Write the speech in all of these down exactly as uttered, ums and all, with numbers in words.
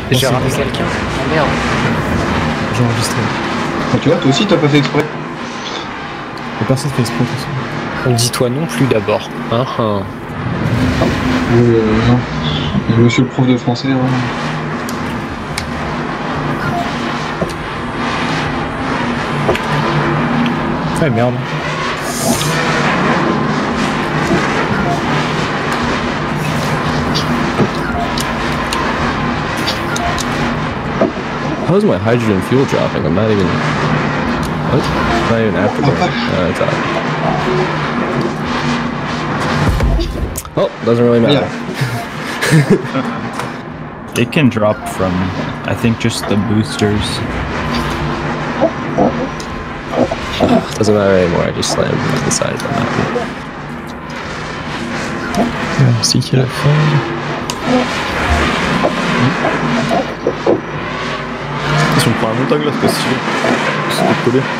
J'ai ramené quelqu'un. Oh merde. J'ai enregistré. Ah, tu vois, toi aussi t'as pas fait exprès. Et personne fait exprès de toute façon. Dis-toi non plus d'abord. Hein, hein. Euh, non. Monsieur le prof de français, hein. Ah merde. How's my hydrogen fuel dropping? I'm not even... What? Not even afterburn. Uh, it's out. Oh, doesn't really matter. Yeah. It can drop from, I think, just the boosters. Doesn't matter anymore, I just slammed into the side of the mountain. Merci qu'il a faim. Si on prend un montagne là, c'est pas si stylé. C'est collé.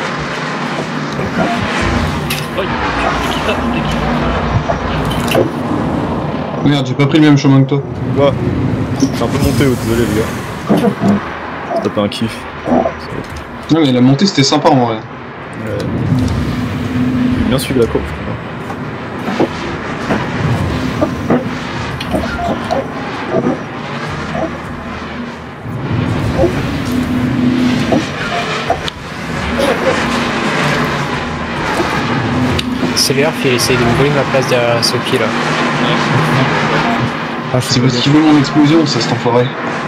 Merde, j'ai pas pris le même chemin que toi. Ouais. J'ai un peu monté, oh, désolé les gars. Ça tapé un kiff. Non mais la montée c'était sympa en vrai. Ouais. J'ai bien suivi la courbe, je crois. C'est l'air qui essaye de me voler ma place derrière ce pied là. Ah, je C'est parce qu'il veut mon explosion, ça cet enfoiré.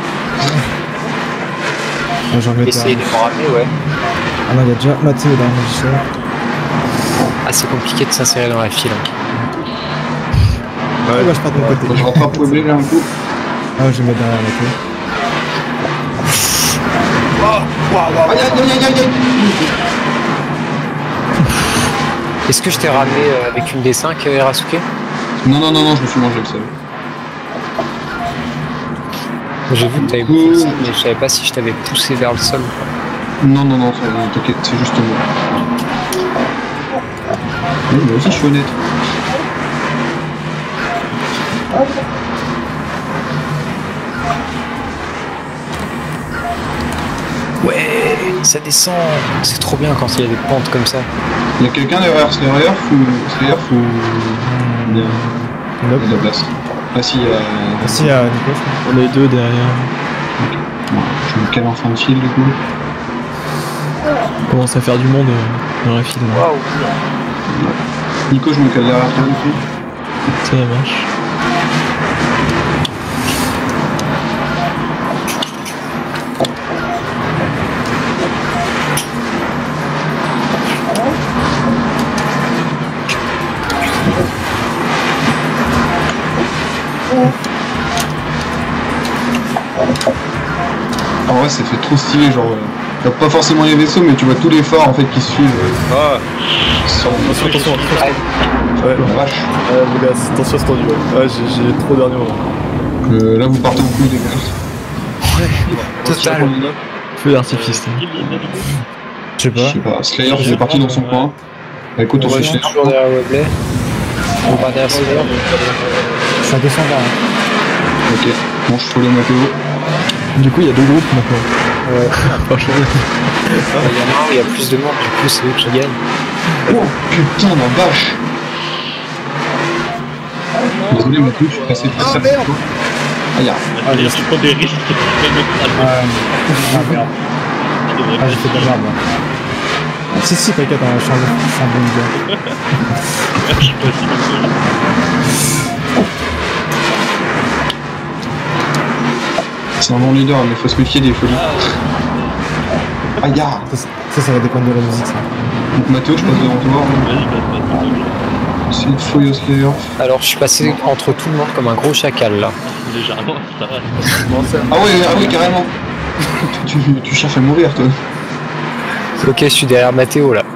Ah, j'en mets Essaye de me ramener, ouais. Ah non, il y a déjà Mathieu dans le magicien. Ah, c'est compliqué de s'insérer dans la file. Hein. Ouais, bah je pars de mon côté. Je rattrape Webley là un coup. Ah, je vais mettre derrière Mathieu. Aïe aïe aïe aïe aïe. Est-ce que je t'ai ramené euh, avec une D cinq, euh, Erasuke? Non non non non, je me suis mangé le seul. J'ai vu que t'avais poussé le sol, mais je savais pas si je t'avais poussé vers le sol ou pas. Non non non, t'inquiète, c'est juste moi. Oui, moi aussi je suis honnête. Ouais, ça descend. C'est trop bien quand il y a des pentes comme ça. Il y a quelqu'un derrière Slayer, faut... Slayer, faut... Il y a... Nope. Il y a de la place. Ah si, il y a... Ah si, il y a Nico, je crois. On est deux derrière. Bon, je me cale en fin de file du coup. On commence à faire du monde euh, dans la file. Là. Waouh. Nico, je me cale derrière toi du coup. Ça marche. En vrai, ça fait trop stylé, genre... Euh, pas forcément les vaisseaux, mais tu vois tous les phares en fait qui suivent. Euh, Ah sur... Attention, attention, attention. Ouais, La vache. ouais, les gars, attention à ce tendu. Ouais, ouais j'ai trop dernier moment. Euh, là, vous partez en couille, les gars. Ouais, total. Feu d'artifice. Je sais pas. Je sais pas, Slayer, il est parti dans son coin. Bah, écoute, on Ouais, fait je suis Slayer. toujours derrière Webley. On part derrière Slayer. Je suis à deux cent vingt. Hein. Ok, bon, je follow Mathéo. Du coup, il y a deux groupes maintenant. Ouais. Franchement. Il y en a un où il y a plus de monde, du coup c'est eux qui gagnent. Oh putain, la vache. Désolé, Mathéo, je suis passé très Ah, très merde. tôt. Ah, y'a. Ah, j'ai Tu prends des risques. Ah, ah merde. Ah, j'ai fait de la merde, là. Ah, si, si, t'inquiète, hein, je suis un je suis un bon gars. Je sais pas si C'est un bon leader, mais faut se méfier des folies. Ah, y'a. Ça, ça, ça va dépendre de la musique, ça. Donc, Mathéo, je passe devant toi. vas-y, passe, passe, passe. C'est une fouille au Slayer. Alors je suis passé entre tout le monde comme un gros chacal là. Légèrement, ça va. Ah ouais, ah oui, carrément. tu, tu cherches à mourir, toi. Ok, je suis derrière Mathéo là.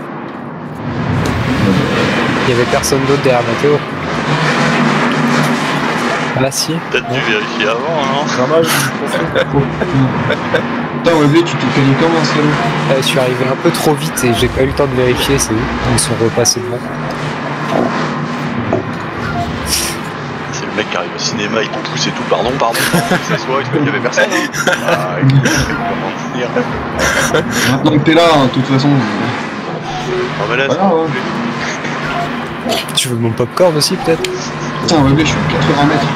Il y avait personne d'autre derrière Mathéo. Là si. Peut-être dû vérifier avant, non? Ramage, Putain, Webley, tu t'es calé comme un salaud. Euh, je suis arrivé un peu trop vite et j'ai pas eu le temps de vérifier, c'est eux. Ils sont repassés devant. C'est le le mec qui arrive au cinéma, il te pousse et tout, pardon, pardon, pardon, c'est soit, il y avait personne. Hein. Ah, comment dire. Maintenant que t'es là, hein, de toute façon. Ah, mais là, Voilà, c'est ouais. Tu veux mon popcorn aussi peut-être? Putain, ouais, je suis à quatre-vingts mètres.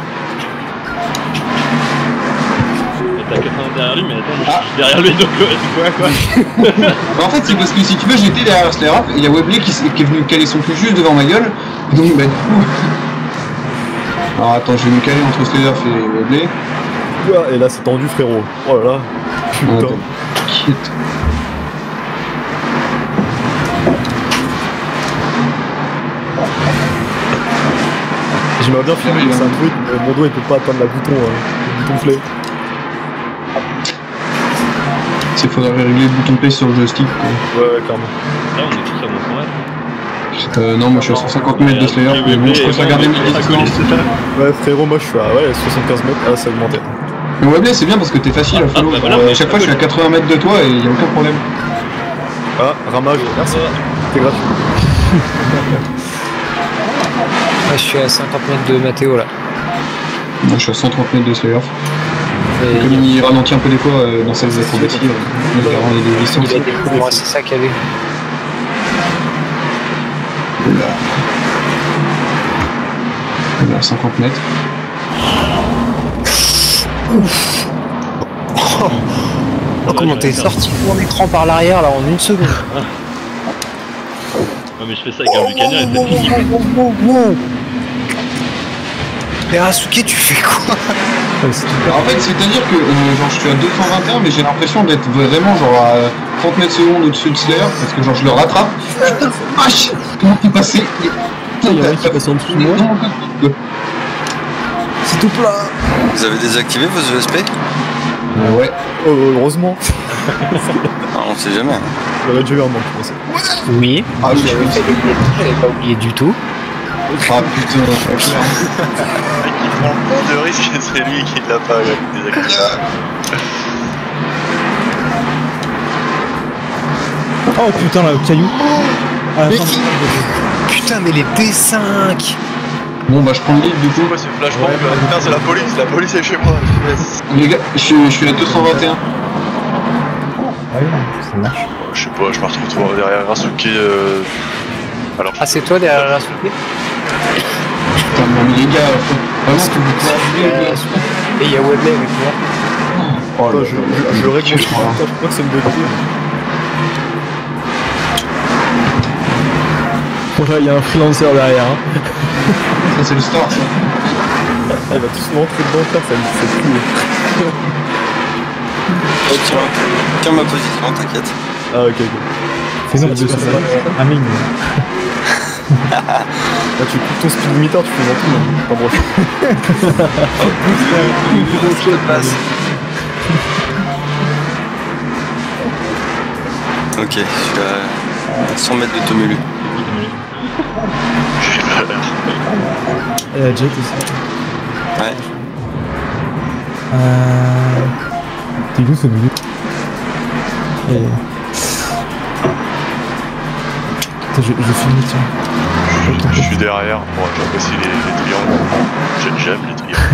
T'as quatre-vingts derrière lui, mais attends, moi, Ah. je suis derrière lui, donc ouais, c'est quoi, quoi. Bah, en fait, c'est parce que si tu veux, j'étais derrière Slayerap et il y a Webley qui, s'est- qui est venu caler son cul juste devant ma gueule. Donc, bah, du coup. Alors, attends, je vais me caler entre Slayerap et Webley. Ouah, et là c'est tendu frérot. Oh là là. Putain. Attends, quitte. J'aimerais bien filmer, mais c'est un truc, mais mon doigt il peut pas atteindre la bouton, euh, le bouton play. Il faudrait régler le bouton play sur le joystick. Quoi. Ouais, ouais, clairement. Là, on est tous à mon point. Euh, non, moi je suis à cent cinquante mètres de Slayer, mais bon, je préfère garder mes distances. Ouais, frérot, moi je suis à ouais, soixante-quinze mètres. Ah, ça a augmenté. Mais Webley, c'est bien parce que t'es facile à follow. Ah, bah, voilà, Euh, mais- à chaque fois, je suis à quatre-vingts mètres de toi et y a aucun problème. Ah, ramage, merci. C'était gratuit. Ouais, je suis à cinquante mètres de Mathéo là. Moi, je suis à cent trente mètres de Slayer. Et Comme il ralentit un peu des fois euh, dans ses acrobaties, euh, il va rendre des distances. il a des coups, c'est ça qu'il y avait. Là. Là, cinquante mètres. Oh, comment t'es sorti mon écran par l'arrière là en une seconde. Non, mais je fais ça avec un Buccaneer et c'est fini. Mais Rasuke, tu fais quoi? En fait, c'est-à-dire que euh, genre, je suis à deux cent vingt et un, mais j'ai l'impression d'être vraiment genre à trente mètres secondes au-dessus de Slayer, parce que genre je le rattrape. Putain, vache! Comment t'es passé? Putain, il y a un qui passe en dessous de moi. C'est tout plat. Vous avez désactivé vos E S P? Euh, ouais. Oh, heureusement. Non, on sait jamais. J'aurais déjà eu un manque, je pense. Oui. Ah oui, Je l'avais fait, je l'avais pas oublié du tout. Ah putain, Le mec qui prend le plus de risque, c'est lui qui l'a pas désactivé. Oh putain, là, le caillou. Ah, Mais attends. qui- Putain, mais les D cinq. Bon bah je prends le lead du coup. Pourquoi c'est flashbang là? Putain, c'est la police, la police est chez moi. Yes. Les gars, je suis, je suis à deux cent vingt et un. Ah oui, ça marche. Je sais pas, je me retrouve derrière Rasuke. Euh... Alors, Ah, c'est toi derrière Rasuke? Putain, non, mais les gars, faut vraiment que vous couragez. Et il y a Webley avec moi. Oh Attends, là je, là. je, je règle mon truc, je crois que c'est une bonne idée. Bon, là, il y a un freelancer derrière. Hein. Ça c'est le star ça. Ah, il va tous rentrer dedans, frère, ça me fait plus. Oh, tiens, tiens ma position, t'inquiète. Ah, ok, ok. Fais-en C'est petit le peu. dessous. Un ming. Là, tu coupes ton speed limiter, tu fais dans tout, hein. Pas broche. Ok, je suis à cent mètres de Tomulu. j'ai pas l'air. Et la jet aussi. Ouais. Euh... T'es où ce milieu? Et... Putain, je, je finis, tiens. Je suis derrière. Bon, j'apprécie les, les triangles. J'ai- J'aime les triangles.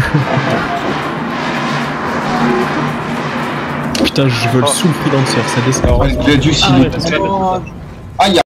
Putain, je vole sous le freelancer, ça descend. Ouais, il a dû s'il est. Ah, il y a